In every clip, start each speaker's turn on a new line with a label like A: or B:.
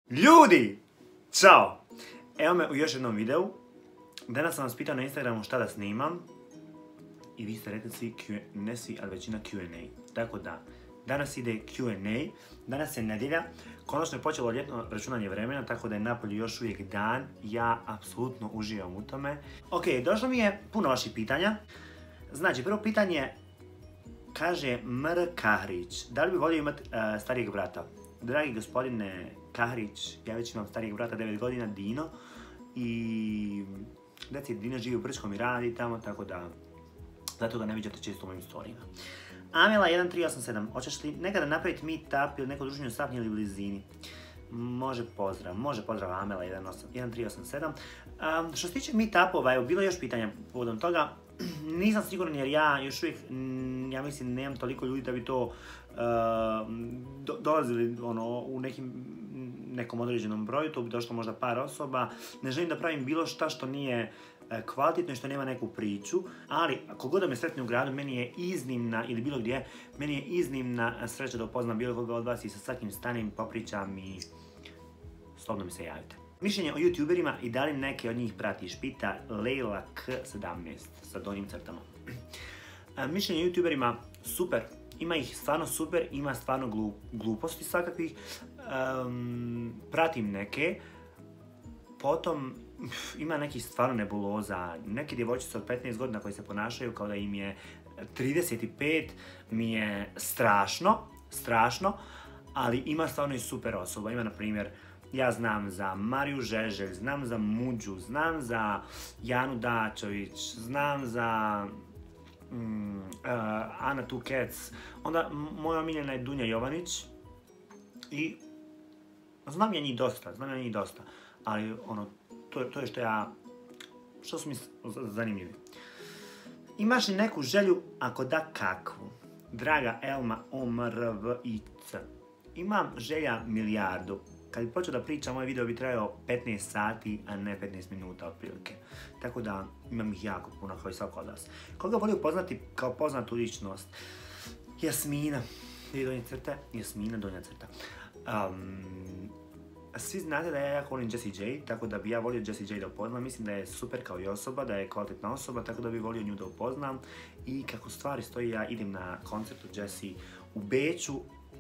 A: Ljudi! Ćao! Evo me u još jednom videu. Danas sam vas pitao na Instagramu šta da snimam. I vi ste rekli svi, ne svi, ali većina Q&A. Tako da, danas ide Q&A. Danas je nedjelja. Konačno je počelo ljetno računanje vremena, tako da je napolju još uvijek dan. Ja apsolutno uživam u tome. Ok, došlo mi je puno vaših pitanja. Znači, prvo pitanje kaže Mr. Kahrić. Da li bi volio imati starijeg brata? Dragi gospodine Kahrić, ja već imam starijeg brata 9 godina, Dino. I Dino živi u Brčkom i radi tamo, tako da zato ga ne viđate često u mojim storijima. Amela 1387, hoćeš li nekada napraviti meetup ili neko druženje u Sapnji ili blizini? Može pozdrav Amela 1387. Što se tiče meetupova, evo bilo je još pitanja povodom toga. Nisam siguran jer ja još uvijek, ja mislim, nemam toliko ljudi da bi to dolazili u nekom određenom broju, to bi došlo možda par osoba. Ne želim da pravim bilo šta što nije kvalitetno i što nema neku priču, ali ako god da me sretne u gradu, meni je iznimna, ili bilo gdje, meni je iznimna sreća da upoznam bilo koga od vas i sa svakim stanem popričam i slobodno mi se javite. Mišljenje o youtuberima i da li neke od njih pratiš, pita Leila K17 sa donjim crtama. Mišljenje o youtuberima super, ima ih stvarno super, ima stvarno gluposti svakakvih, pratim neke, potom ima nekih stvarno nebuloza, neke djevojčice od 15 godina koje se ponašaju kao da im je 35, mi je strašno, ali ima stvarno i super osoba. Ima, na primjer, ja znam za Mariju Žeželj, znam za Muđu, znam za Janu Dačović, znam za Ana Tukec, onda moja omiljena je Dunja Jovanić i znam ja njih dosta, ali to je što su mi zanimljivi. Imaš li neku želju, ako da kakvu? Draga Elma OMRVIC. Imam želja milijardu. Kad bi počeo da pričam, ovaj video bi trajao 15 sati, a ne 15 minuta otprilike. Tako da imam ih jako puno, kao i svako od vas. Koga volim upoznati kao poznatu ličnost? Jasmina. Jasmina, donja crta. Svi znate da ja jako volim Jessie J, tako da bi ja volio Jessie J da upoznam. Mislim da je super kao i osoba, da je kvalitetna osoba, tako da bi volio nju da upoznam. I kako stvari stoji, ja idem na koncert od Jessie u Beču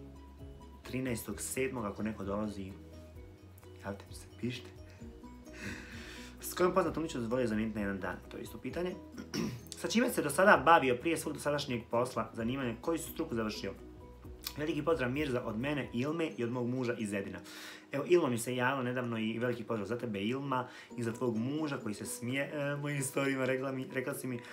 A: 13.7. Ako neko dolazi, javite mi se, pišite. S kojom poznatom ličnost volio zamijeniti na jedan dan? To je isto pitanje. Sa čime se do sada bavio prije svog dosadašnjeg posla, zanimanje, koju su struku završio? Veliki pozdrav Mirza od mene, Ilme i od mog muža iz Edina. Evo, Ilma mi se javila nedavno i veliki pozdrav za tebe, Ilma, i za tvog muža koji se smije mojim storijima, rekla si mi.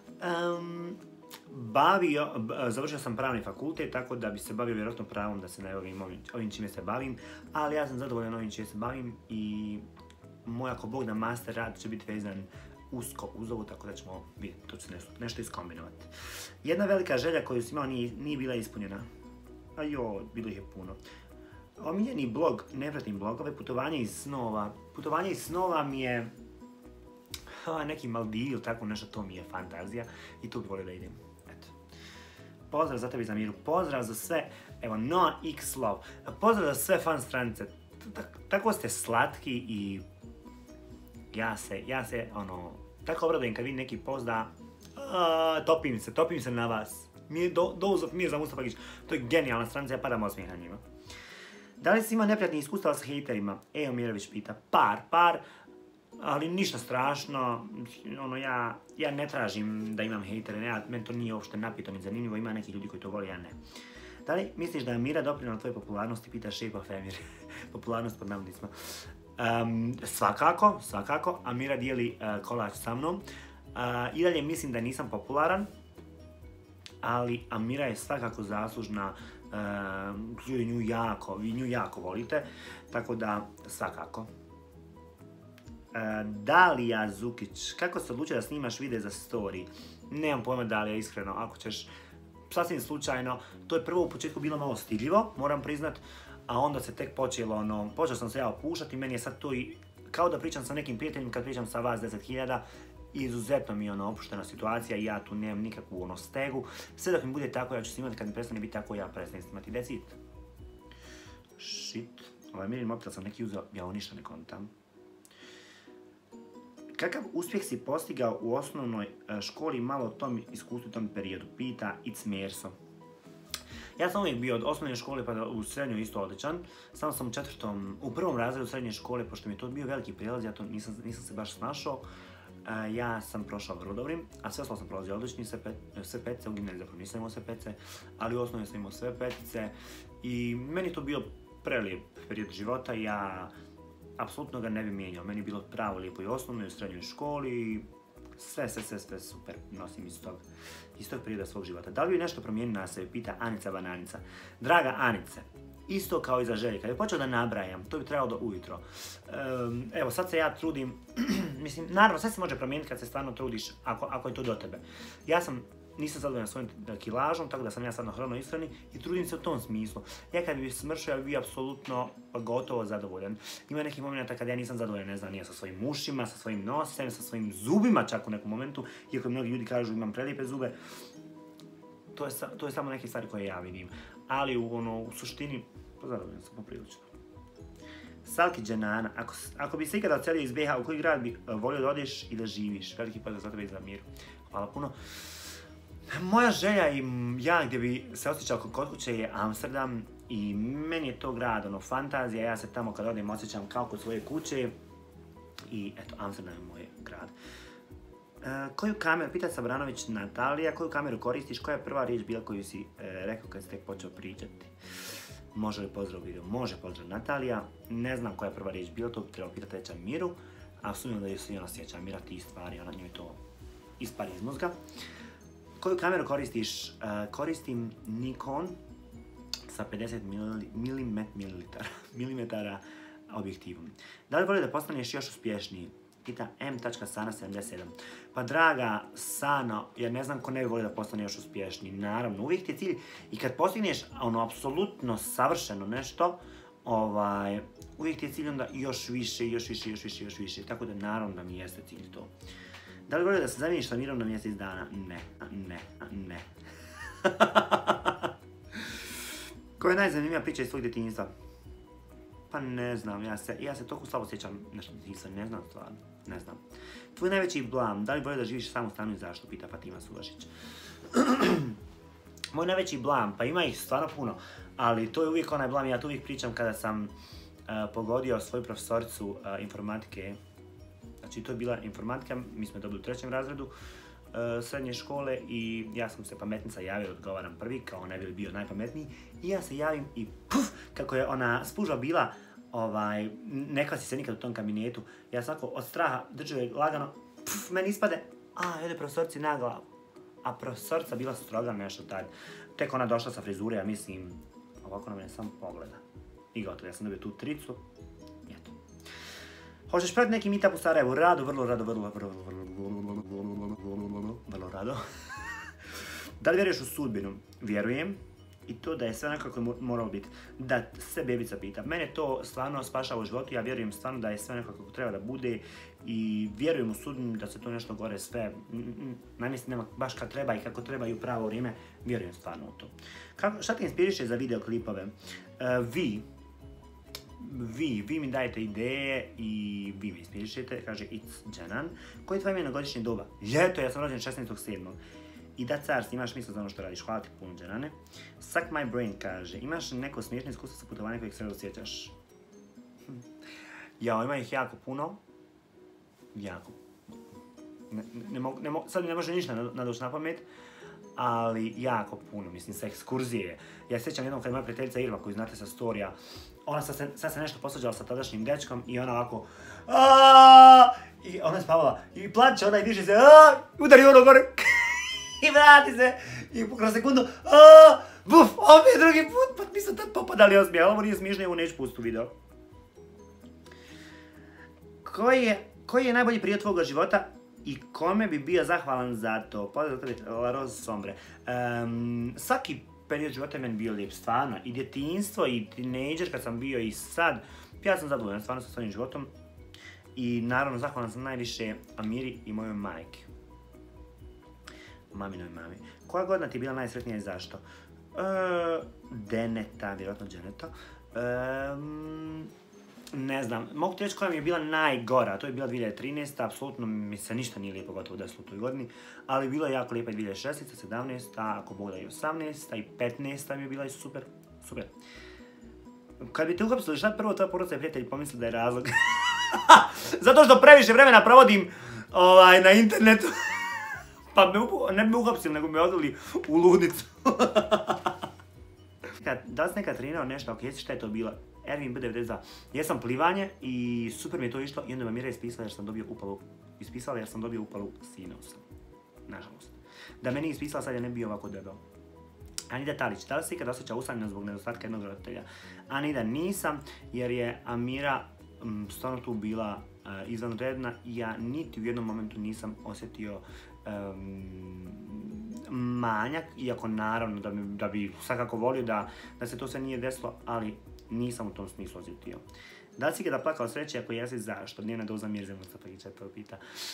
A: Završio sam pravni fakultet, tako da bi se bavio vjerojatno pravom da se ne bavim ovim čime se bavim, ali ja sam zadovoljan ovim čime se bavim i moj, ako Bog da, master rad će biti vezan usko uz ovo, tako da ćemo vidjeti, to će se nešto iskombinovati. Jedna velika želja koju sam imao nije bila ispunjena. Bilo ih je puno. Omiljeni blog, ne pratim blogove, putovanje iz snova. Putovanje iz snova mi je neki Maldivi ili tako nešto, to mi je fantazija i tu bih volio da idem. Eto. Pozdrav za tebi, Zamiru. Pozdrav za sve, evo, Noah X Love. Pozdrav za sve fan stranice. Tako ste slatki i ja se, tako obradujem kad vidim neki post da topim se na vas. Dose of Mirza Mustafagić. To je genijalna stranica, ja padam osmijeha njima. Da li si imao neprijatnih iskustava s hejterima? Evo Mirović pita. Par, ali ništa strašno. Ja ne tražim da imam hejtere, meni to nije uopšte napito ni zanimljivo, ima neki ljudi koji to vole, ja ne. Da li misliš da je Mira doprinala tvojoj popularnosti, pita Shape of Emir. Popularnost pod navodnicima. Svakako, Amira dijeli kolač sa mnom. I dalje mislim da nisam popularan, ali Amira je svakako zaslužna, vi nju jako volite, tako da svakako. Dalija Zukić, kako se odlučio da snimaš video za story? Nemam pojma, Dalija, iskreno, ako ćeš sasvim slučajno, to je prvo u početku bilo malo stidljivo, moram priznat, a onda se tek počeo sam se ja opuštati, meni je sad to i kao da pričam sa nekim prijateljima kad pričam sa vas 10.000, izuzetno mi je opuštena situacija i ja tu nemam nikakvu stegu. Sve dok mi bude tako, ja ću snimati, kad mi prestane biti tako, ja prestanem snimati. That's it. Shit. Mirin mobitel sam neki uzeo, ja ovo ništa ne kontam. Kakav uspjeh si postigao u osnovnoj školi, malo o tom iskustvu u tom periodu, pita It's Merso. Ja sam uvijek bio od osnovne škole pa u srednjoj isto odličan, samo sam u prvom razredu srednje škole, pošto mi je to bio veliki prijelaz, ja to nisam se baš snašao, ja sam prošao vrlo dobrim, a sve ostalo sam prolazio odlični, sve petice, u gimnaziji zapravo nisam imao sve petice, ali u osnovi sam imao sve petice i meni je to bio prelijep period života, ja apsolutno ga ne bi mijenjao, meni je bilo pravo lijepo i osnovno i u srednjoj školi, sve super nosim iz tog perioda svog života. Da li bi nešto promijenio na sebi, pita Anica Bananica. Draga Anice, isto kao i za Želje, kad je počeo da nabrajam, to bi trebalo do ujutro. Evo, sad se ja trudim, mislim, naravno, sve se može promijeniti kad se stvarno trudiš, ako je to do tebe. Nisam zadovoljan svojim kilažom, tako da sam ja sad na hrono ishrani i trudim se u tom smislu. Ja kad bi smršao, ja bi bio apsolutno gotovo zadovoljan. Ima nekih momenta kad ja nisam zadovoljan, ne znam, nije sa svojim ušima, sa svojim nosem, sa svojim zubima čak u nekom momentu, iako mnogi ljudi kažu imam prelijepe zube. To je samo neke stvari koje ja vidim. Ali u suštini, zadovoljan sam poprilično. Salki Dženana, ako bi se ikada odselio iz BiH, u koji grad bi volio da odeš i da živiš? Veliki pozdrav za tebe i za Miru. Hvala puno. Moja želja i ja gdje bi se osjećao kod kuće je Amsterdam i meni je to grad, fantazija, ja se tamo kad odem osjećam kao kod svoje kuće i eto, Amsterdam je moj grad. Koju kameru, pita Sabranović Natalija, koju kameru koristiš, koja je prva riječ bila koju si rekao kad si tek počeo pričati? Može li pozdrav video? Može pozdrav Natalija, ne znam koja je prva riječ bila, to bi trebalo pitati reća Miru, a sumnjam da se i ona sjeća, Mira tih stvari, ona njoj to ispari iz mozga. Koju kameru koristiš? Koristim Nikon sa 50 mm objektivom. Da li voli da postaneš još uspješniji? Pita m.sana77. Pa draga Sano, jer ne znam ko ne bi volio da postane još uspješniji. Naravno, uvijek ti je cilj i kad postigneš apsolutno savršeno nešto, uvijek ti je cilj onda još više. Tako da naravno da mi jeste cilj to. Da li volio da se zamijeniš sa Mirom na mjesec dana? Ne. Koja je najzanimljivija priča iz tvojeg djetinjstva? Pa ne znam, ja se toliko slabo sjećam nešto djetinjstva, ne znam stvarno, ne znam. Tvoj najveći blam, da li volio da živiš samo u stanu i zašto, pita Fatima Sulašić. Moj najveći blam, pa ima ih stvarno puno, ali to je uvijek onaj blam, ja to uvijek pričam kada sam pogodio svoju profesoricu informatike. Znači, to je bila informatika, mi smo je dobili u 3. razredu srednje škole i ja sam se pametnica javio da odgovaram prvi, kao ne bi bio najpametniji. I ja se javim i puf, kako je ona spužva bila, ne klasi se nikad u tom kabinetu. Ja sam od straha držao je lagano, puf, meni ispade, jede profesorici na glavu. A profesorica bila stroga nešto tad. Tek ona došla sa frizure, ja mislim, ovako na mene samo pogleda. I gotovo, ja sam dobio tu tricu. Hoćeš pratiti neki meetup u Sarajevu? Rado, vrlo rado. Da li vjeruješ u sudbinu? Vjerujem. I to da je sve onako kako je moralo biti. Da se bebica pita. Mene to stvarno spašava u životu. Ja vjerujem stvarno da je sve onako kako treba da bude. I vjerujem u sudbinu da se to nešto gore sve namjesti nema baš kad treba i kako treba i u pravo vrijeme. Vjerujem stvarno u to. Šta te inspiriše za videoklipove? Vi mi dajete ideje i vi mi inspirišete, kaže It's Dženan. Koji je tvoje jednogodišnje doba? Ljeto, ja sam rođen 16.7. I da carski, imaš smisla za ono što radiš. Hvala ti puno, Dženane. Suck my brain kaže, imaš neko smiješno iskustvo sa putovanja kojeg se osjećaš? Ima ih jako puno. Jako. Sad mi ne može ništa nadoći na pamet, ali jako puno, mislim, sa ekskurzije. Ja sjećam jednom kad je moja prijateljica Irma, koju znate sa storija, ona sad se nešto posvađala sa tadašnjim dečkom i ona ovako i ona je spavala i plače ona i diže se udari ono gore i vrati se i kroz sekundu buf, opet drugi put, pa mi su tad popadali osmije, ali ovo nije smiješno, evo neću pustiti u video. Koji je najbolji period tvoga života i kome bi bio zahvalan za to? Pozdrav za tebe, La Rose Sombre. Svaki period života je meni bio lijep, stvarno. I djetinjstvo, i tinejdžer kad sam bio i sad. Ja sam zadovoljan stvarno sa svojim životom. I naravno zahvalan sam najviše Amiri i mojoj majki. Maminoj mami. Koja godina ti je bila najsretnija i zašto? Deneta, vjerojatno Dženeta. Ne znam, mogu ti reći koja mi je bila najgora, to je bila 2013. Apsolutno mi se ništa nije lijepo gotovo desilo u toj godini, ali bila je jako lijepa i 2016. 17. ako Bog da i 18. i 15. mi je bila i super. Kad bi te uhapsili, šta prvo tvoja porodica i prijatelji pomisli da je razlog? Zato što previše vremena provodim na internetu. Pa ne bi me uhapsili, nego me odveli u ludnicu. Da li si nekad trenirao nešto, ako jesi, šta je to bila? Ervin B92. Jesam plivanje i super mi je to išlo i onda me Mira ispisala jer sam dobio upalu sinusa. Nažalost. Da me nije ispisala sad ja ne bi bio ovako debel. Anida Talić, da li si ikad osjećao usamljeno zbog nedostatka jednog roditelja? Anida, nisam, jer je Amira stvarno tu bila izvanredna i ja niti u jednom momentu nisam osjetio manjak, iako naravno da bi svakako volio da se to sve nije desilo, ali nisam u tom smislu osjetio. Da li si ikada plakao od sreće, ako jesi, zašto? Dnevna doza mjerzenosti, priča to pita.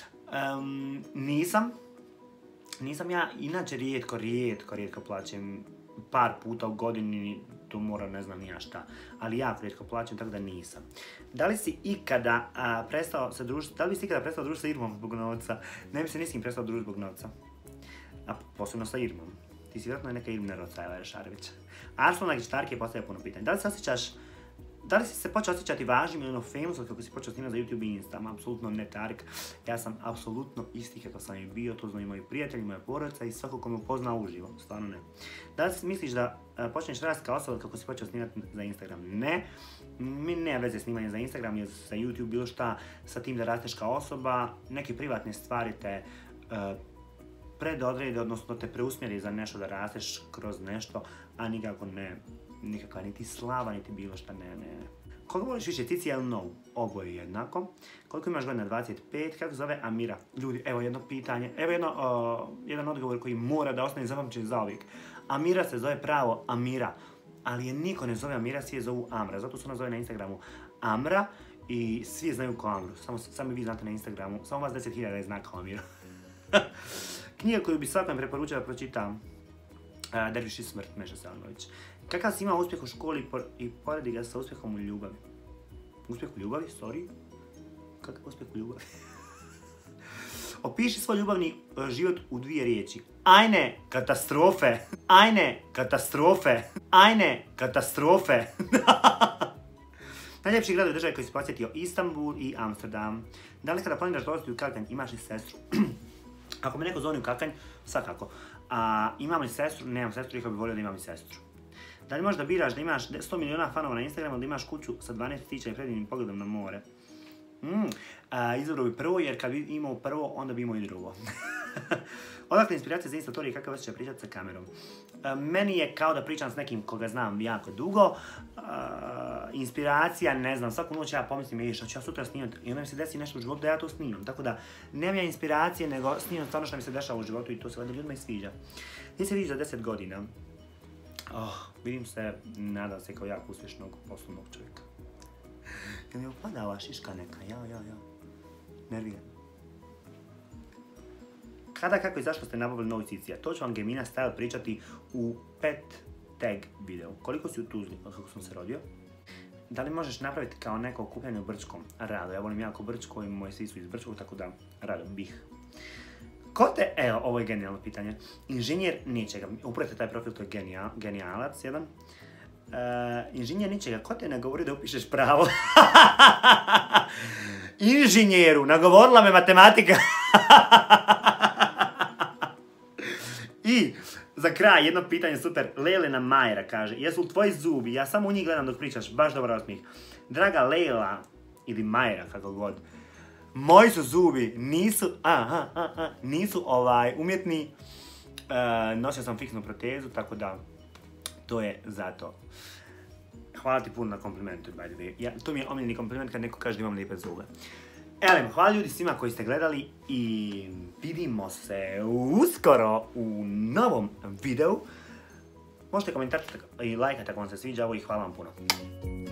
A: Nisam ja, inače rijetko plaćem, par puta u godini, to mora ne znam nija šta, ali jako rijetko plaćam, tako da nisam. Da li si ikada prestao družiti sa Irmom zbog novca? Ne bi se niskim prestao družiti zbog novca. A posebno sa Irmom. Ti si vjerojatno neka Irmina Rocajeva Rešarevića. Arslan Gičtarki je postavio puno pitanja. Da li si se počeo osjećati važnim ili famous kako si počeo snimati za YouTube i Insta? Apsolutno ne, Tarik. Ja sam apsolutno isti kako sam i bio, to znaju moji prijatelji, moja porodica i svako ko me upoznao uživo. Stvarno ne. Da li misliš da počneš rasti kao osoba kako si počeo snimati za Instagram? Ne. Mi nema veze snimanje za Instagram ili za YouTube, bilo šta sa tim da rasteš kao osoba. Neke privatne stvari te predodrede, odnosno te preusmjeri za nešto da rasteš kroz nešto, a nikako ne, nikakva niti slava, niti bilo šta, ne. Koliko voliš više, Cici ili No? Oboje jednako. Koliko imaš godina? 25. Kako zove Amira? Ljudi, evo jedno pitanje, evo jedan odgovor koji mora da ostane zapamćen zauvijek. Amira se zove pravo Amira, ali je niko ne zove Amira, svi je zovu Amra, zato su nas zove na Instagramu Amra i svi je znaju kao Amru, samo vi znate na Instagramu, samo vas 10.000 zna kao Amira. Knjiga koju bi svakom preporučio da pročita, Derviš i smrt, Meša Selanović. Kakav si imao uspjeh u školi i poredi ga sa uspjehom u ljubavi? Uspjeh u ljubavi? Sorry? Kakav uspjeh u ljubavi? Opiši svoj ljubavni život u 2 riječi. Ajne, katastrofe! Ajne, katastrofe! Ajne, katastrofe! Najljepši grad u državi koji si posjetio: Istanbul i Amsterdam. Da li kada planiraš dolaziti u Kalkanj, imaš li sestru? Ako me neko zove u Kalkanj, svakako. Imam li sestru? Nemam sestru, iako bih volio da imam i sestru. Da li možeš da biraš da imaš 100 miliona fanova na Instagramu, da imaš kuću sa 12 ptića i predivnim pogledom na more? Izabrao bi prvo, jer kad bi imao prvo, onda bi imao i drugo. Odakle inspiracija za Instastory i kakav osjećaj pričati sa kamerom? Meni je kao da pričam s nekim koga znam jako dugo. Inspiracija, ne znam, svaku noć ja pomislim, što ću ja sutra snimati i onda mi se desi nešto u životu da ja to snimam. Tako da, nemam ja inspiracije, nego snimam stvarno što mi se dešava u životu i to se valjda ljudima i sviđa. Gdje se vidiš za 10 godina? Vidim se, nadam se, kao jako uspješnog poslovnog čovjeka. Kad mi opada ova šiška neka, ja. Nerviram. Kada, kako i zašto ste nabavili novi Cicija? To ću vam Gemina Style pričati u pet tag videu. Koliko si u Tuzli, od kako sam se rodio? Da li možeš napraviti kao neko okupljanje u Brčkom? Rado, ja volim jako Brčko i moji svi su iz Brčkog, tako da rado bih. Evo, ovo je genijalno pitanje. Inženjer ničega, upravo taj profil, to je genijalac jedan. Inženjer ničega, ko te nagovori da upišeš pravo? Inženjeru, nagovorila me matematika. I za kraj jedno pitanje super, Lelena Majera kaže: jesu li tvoji zubi, ja samo u njih gledam dok pričaš, baš dobar osmijeh. Draga Lela ili Majera, kako god, moji su zubi, nisu umjetni, nosio sam fiksnu protezu, tako da to je zato. Hvala ti puno na komplimentu, by the way. To mi je omiljeni kompliment kad neko kaže da imam lijepe zube. Hvala ljudi svima koji ste gledali i vidimo se uskoro u novom videu. Možete komentirati i lajkati ako vam se sviđa ovo i hvala vam puno.